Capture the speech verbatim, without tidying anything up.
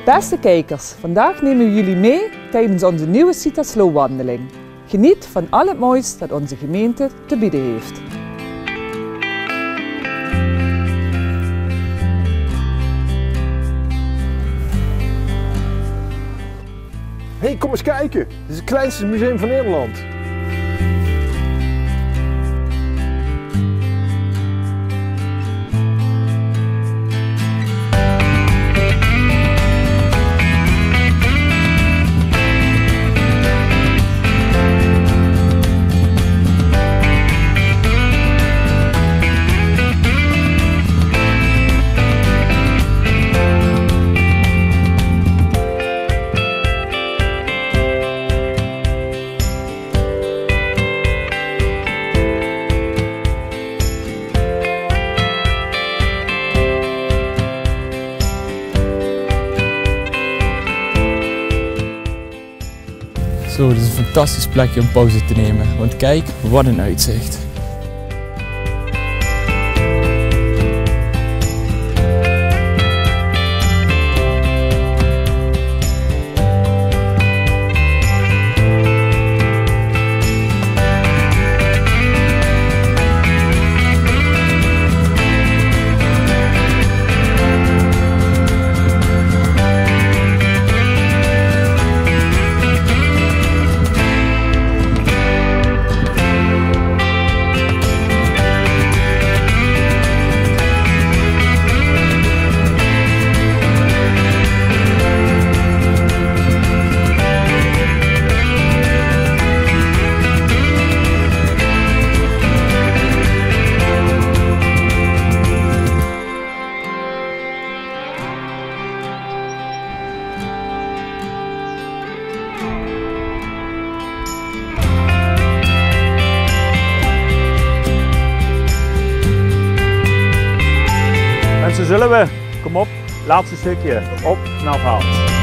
Beste kijkers, vandaag nemen we jullie mee tijdens onze nieuwe Sita Slow wandeling. Geniet van al het moois dat onze gemeente te bieden heeft. Hé, hey, kom eens kijken! Dit is het kleinste museum van Nederland. Zo, dit is een fantastisch plekje om pauze te nemen, want kijk, wat een uitzicht. Mensen, zullen we? Kom op, laatste stukje. Op naar Vaals.